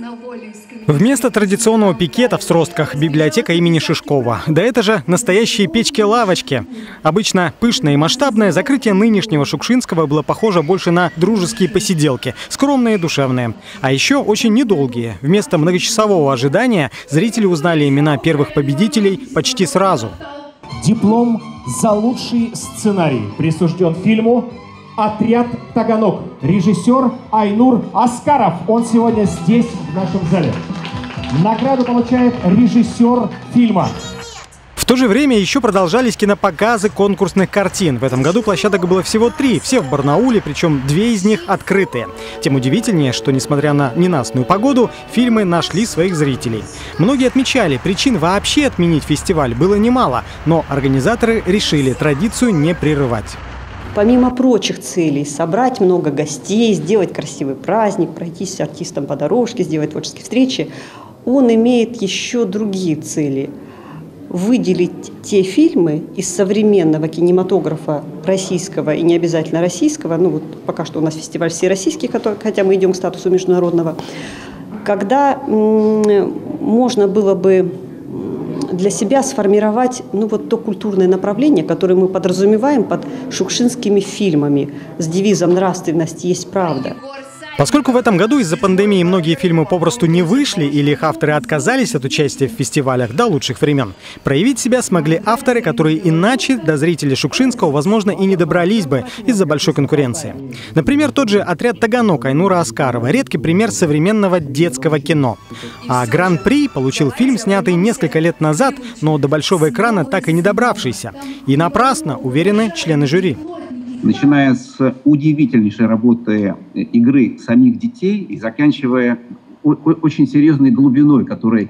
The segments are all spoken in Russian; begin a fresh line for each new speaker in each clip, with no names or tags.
Вместо традиционного пикета в Сростках библиотека имени Шишкова. Да это же настоящие печки-лавочки. Обычно пышное и масштабное, закрытие нынешнего Шукшинского было похоже больше на дружеские посиделки, скромные и душевные. А еще очень недолгие. Вместо многочасового ожидания зрители узнали имена первых победителей почти сразу.
Диплом за лучший сценарий присужден фильму «Отряд Таганок». Режиссер Айнур Аскаров. Он сегодня здесь, в нашем зале. Награду получает режиссер фильма.
В то же время еще продолжались кинопоказы конкурсных картин. В этом году площадок было всего 3, все в Барнауле, причем 2 из них открытые. Тем удивительнее, что, несмотря на ненастную погоду, фильмы нашли своих зрителей. Многие отмечали, причин вообще отменить фестиваль было немало, но организаторы решили традицию не прерывать.
Помимо прочих целей, собрать много гостей, сделать красивый праздник, пройтись с артистом по дорожке, сделать творческие встречи, он имеет еще другие цели. Выделить те фильмы из современного кинематографа российского и не обязательно российского, ну вот пока что у нас фестиваль всероссийский, хотя мы идем к статусу международного, когда можно было бы для себя сформировать то культурное направление, которое мы подразумеваем под шукшинскими фильмами с девизом «Нравственность есть правда».
Поскольку в этом году из-за пандемии многие фильмы попросту не вышли или их авторы отказались от участия в фестивалях до лучших времен, проявить себя смогли авторы, которые иначе до зрителей Шукшинского, возможно, и не добрались бы из-за большой конкуренции. Например, тот же «Отряд Таганок» Айнура Аскарова – редкий пример современного детского кино. А гран-при получил фильм, снятый несколько лет назад, но до большого экрана так и не добравшийся. И напрасно, уверены члены жюри.
Начиная с удивительнейшей работы игры самих детей и заканчивая очень серьезной глубиной, которую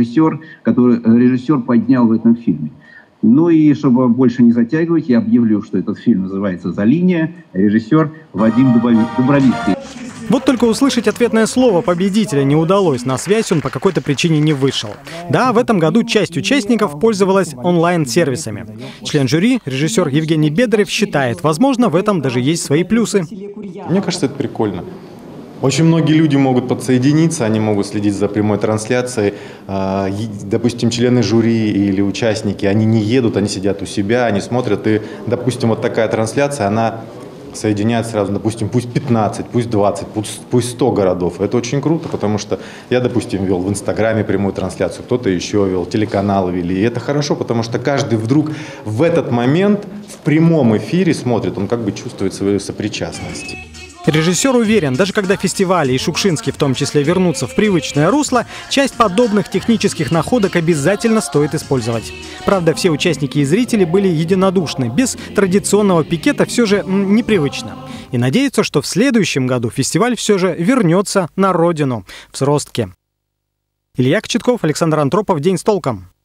режиссер поднял в этом фильме. Ну и чтобы больше не затягивать, я объявлю, что этот фильм называется «За линия», режиссер Вадим Дубровицкий.
Вот только услышать ответное слово победителя не удалось, на связь он по какой-то причине не вышел. Да, в этом году часть участников пользовалась онлайн-сервисами. Член жюри, режиссер Евгений Бедарев, считает, возможно, в этом даже есть свои плюсы.
Мне кажется, это прикольно. Очень многие люди могут подсоединиться, они могут следить за прямой трансляцией. Допустим, члены жюри или участники, они не едут, они сидят у себя, они смотрят. И, допустим, вот такая трансляция, она соединяет сразу, допустим, пусть 15, пусть 20, пусть 100 городов. Это очень круто, потому что я, допустим, вел в Инстаграме прямую трансляцию, кто-то еще вел, телеканалы вели. И это хорошо, потому что каждый вдруг в этот момент в прямом эфире смотрит, он как бы чувствует свою сопричастность.
Режиссер уверен, даже когда фестивали и Шукшинский в том числе вернутся в привычное русло, часть подобных технических находок обязательно стоит использовать. Правда, все участники и зрители были единодушны. Без традиционного пикета все же непривычно. И надеются, что в следующем году фестиваль все же вернется на родину, в Сростки. Илья Кочетков, Александр Антропов. День с толком.